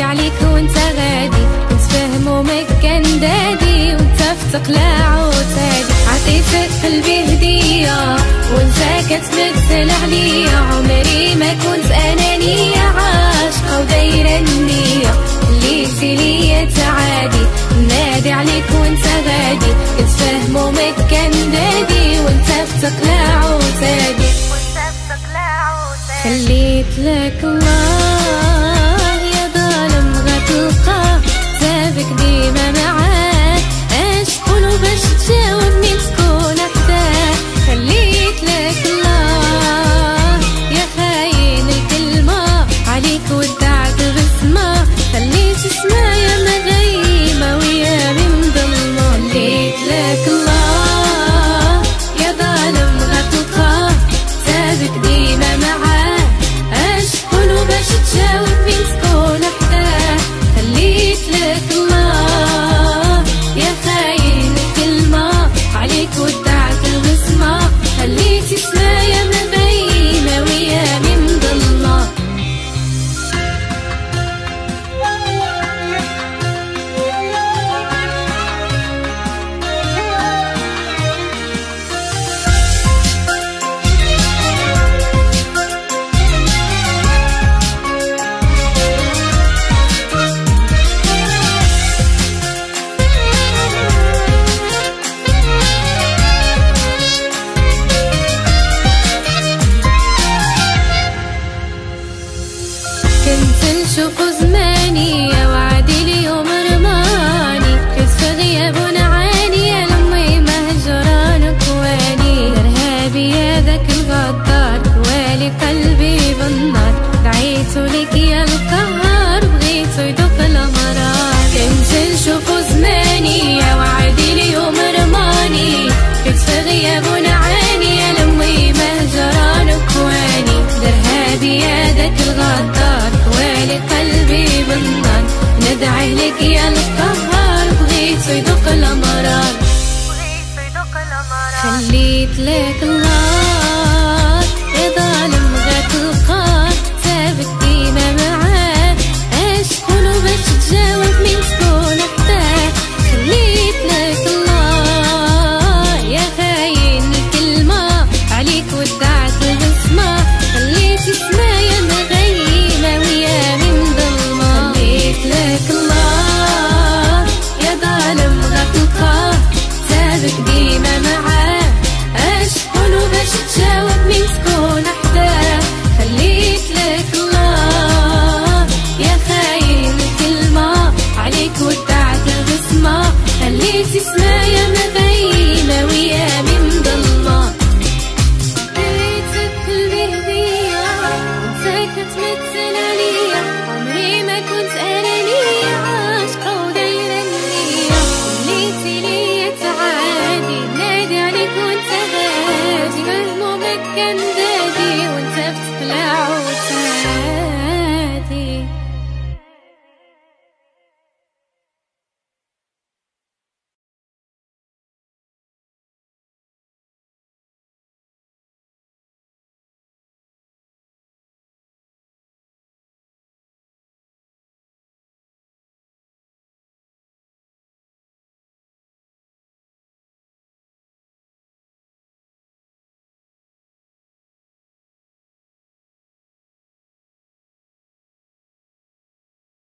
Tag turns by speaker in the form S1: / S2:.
S1: عليك وانت غادي، نتفاهم وما كان دادي وانت في تقلاع وتادي. عطيتك قلبي هدية وانت كتمثل عليا، عمري ما كنت انانية، عاشقة ودايرة النية، خليتي ليا تعادي. نادي عليك وانت غادي، نتفاهم وما كان دادي وانت في تقلاع وتادي. خليت لك الله يا ظالم غتلقاه، تابك ديما معاه، اش تقولو باش تجاوبني تكون حداه. خليت لك الله يا خاين الكلمة، عليك ودعت بسمة، خليت سمايا مغيمة ويا من ظلمة. خليت لك الله يا ظالم غتلقاه، تابك ديما معاه، باش تجاوبني تكون حداه. خليت لك الله يا خاين الكلمة، عليك ودعت البسمة، خليتي سمايا مبينة ويا من ظلمة. كنت نشوف زماني يا وعدي اليوم رماني، كنت في غياب ونعاني يا لمي مهجران كواني. ارهابي يا ذاك الغدار والي قلبي بالنار، دعيتو لك يا القهار بغيتو يذوق الامرار. كنت نشوف زماني يا وعدي اليوم رماني، كنت في غياب ونعاني يا لمي مهجران كواني. ارهابي يا ذاك الغدار والي قلبي بالنار، ندعي لك يا القهار بغيتو يذوق الامرار. خليت لك الله يا ظالم غتلقاه، تابك ديما معاه، اش تقولو باش تجاوبني تكون حداه. خليت لك الله يا خاين الكلمة، عليك ودعت البسمة، خليتي سمايا مغيمة ويا من ظلمة. خليت لك الله يا ظالم غتلقاه، تابك ديما معاه، اش تقولو باش تجاوبني تكون حداه. خليت لك الله يا خاين الكلمة، عليك ودعت البسمة، خليتي سمايا